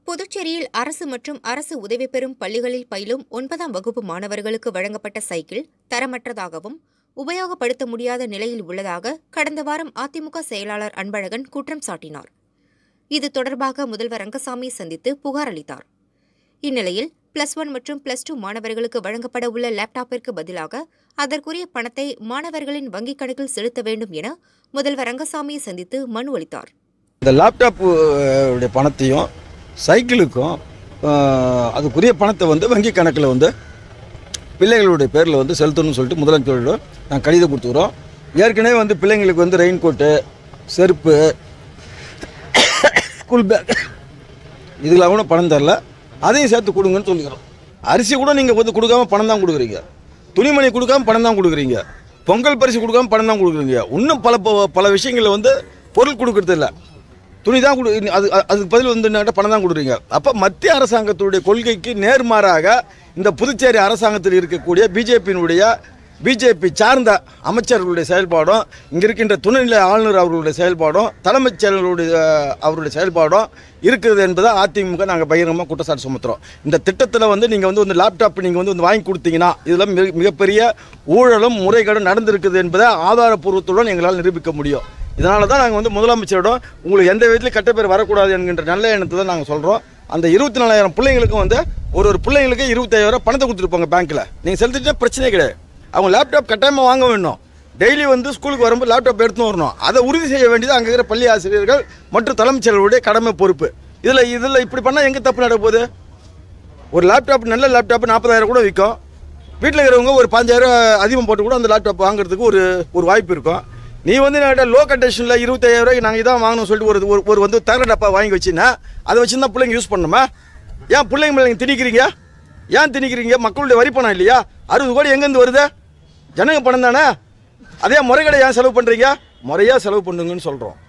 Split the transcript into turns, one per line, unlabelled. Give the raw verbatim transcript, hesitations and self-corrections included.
புதுச்சேரியில் அரசு மற்றும் அரசு உதவி பெறும் பள்ளிகளில் பயிலும் ஒன்பதாம் வகுப்பு மாணவர்களுக்கு வழங்கப்பட்ட சைக்கிள் தரமற்றதாகவும் உபயோகப்படுத்த முடியாத நிலையில் உள்ளதாக கடந்த வாரம் அதிமுக செயலாளர் அன்பழகன் குற்றம் சாட்டினார். இது தொடர்பாக முதல்வர் ரங்கசாமி சந்தித்து புகார் அளித்தார். இந்நிலையில் பிளஸ் ஒன் மற்றும் பிளஸ் டூ மாணவர்களுக்கு வழங்கப்பட உள்ள லேப்டாப்பிற்கு பதிலாக அதற்குரிய பணத்தை மாணவர்களின் வங்கிக் கணக்கில் செலுத்த வேண்டும் என முதல்வர் ரங்கசாமியை சந்தித்து மனு அளித்தார்.
இந்த லேப்டாப் பணத்தையும் சைக்கிளுக்கும் அதுக்குரிய பணத்தை வந்து வங்கி கணக்கில் வந்து பிள்ளைகளுடைய பேரில் வந்து செலுத்தணும்னு சொல்லிட்டு முதலமைச்சரோட நாங்கள் கடிதம் கொடுத்துக்கிறோம். ஏற்கனவே வந்து பிள்ளைங்களுக்கு வந்து ரெயின் கோட்டு, செருப்பு, ஸ்கூல் பேக் இதுக்கெல்லாம் கூட பணம் தரல, அதையும் சேர்த்து கொடுங்கன்னு சொல்லிக்கிறோம். அரிசி கூட நீங்கள் வந்து கொடுக்காம பணம் தான் கொடுக்குறீங்க, துணிமணி கொடுக்காம பணம் தான் கொடுக்குறீங்க, பொங்கல் பரிசு கொடுக்காம பணம் தான் கொடுக்குறீங்க. இன்னும் பல பல விஷயங்களில் வந்து பொருள் கொடுக்கறது இல்லை, துணி தான் கொடு அது அதுக்கு பதில் வந்து பணம் தான் கொடுக்குறீங்க. அப்போ மத்திய அரசாங்கத்துடைய கொள்கைக்கு நேர்மாறாக இந்த புதுச்சேரி அரசாங்கத்தில் இருக்கக்கூடிய பிஜேபியினுடைய பிஜேபி சார்ந்த அமைச்சர்களுடைய செயல்பாடும், இங்கே இருக்கின்ற துணைநிலை ஆளுநர் அவர்களுடைய செயல்பாடும், தலைமைச் செயலருடைய அவருடைய செயல்பாடும் இருக்குது என்பதை அதிமுக நாங்கள் பகிரங்கமாக குற்றச்சாட்டு சுமத்துறோம். இந்த திட்டத்தில் வந்து நீங்கள் வந்து ஒரு லேப்டாப் நீங்கள் வந்து வாங்கி கொடுத்தீங்கன்னா இதில் மிக மிகப்பெரிய ஊழலும் முறைகேடும் நடந்திருக்குது என்பதை ஆதாரப்பூர்வத்துடன் எங்களால் நிரூபிக்க முடியும். இதனால தான் நாங்கள் வந்து முதலமைச்சரிடம் உங்களுக்கு எந்த விதத்திலும் கெட்ட பேர் வரக்கூடாது என்கின்ற நல்ல எண்ணத்தை தான் நாங்கள் சொல்கிறோம். அந்த இருபத்தி நாலாயிரம் பிள்ளைங்களுக்கும் வந்து ஒரு ஒரு பிள்ளைங்களுக்கு இருபத்தாயிரம் பணத்தை கொடுத்துருப்பாங்க பேங்க்கில். நீங்கள் செலுத்திட்டா பிரச்சனையே கிடையாது. அவங்க லேப்டாப் கட்டாயமாக வாங்க வேணும். டெய்லி வந்து ஸ்கூலுக்கு வரும்போது லேப்டாப் எடுத்துன்னு வரணும். அதை உறுதி செய்ய வேண்டியது அங்கே இருக்கிற பள்ளி ஆசிரியர்கள் மற்றும் தலைமைச் செயலருடைய கடமை பொறுப்பு. இதில் இதில் இப்படி பண்ணால் எங்கே தப்பு நடக்க போகுது? ஒரு லேப்டாப் நல்ல லேப்டாப் நாற்பதாயிரம் கூட விற்கும். வீட்டில் இருக்கிறவங்க ஒரு பாஞ்சாயிரம் அதிகம் போட்டு கூட அந்த லேப்டாப் வாங்குறதுக்கு ஒரு ஒரு வாய்ப்பு இருக்கும். நீ வந்து நான் லோ கண்டிஷனில் இருபத்தாயிரம் ரூபாய்க்கு நாங்கள் இதான் வாங்கணும்னு சொல்லிட்டு ஒரு ஒரு வந்து தகர டப்பா வாங்கி வச்சுன்னா அதை வச்சு தான் பிள்ளைங்க யூஸ் பண்ணணுமா? ஏன் பிள்ளைங்க மேலே நீங்கள் திணிக்கிறீங்க? ஏன் திணிக்கிறீங்க? மக்களுடைய வரி பணம் இல்லையா? அறுபது கோடி எங்கேருந்து வருது? ஜனங்க பணம் தானே. அதே முறைகளை ஏன் செலவு பண்ணுறீங்க? முறையாக செலவு பண்ணுங்கன்னு சொல்கிறோம்.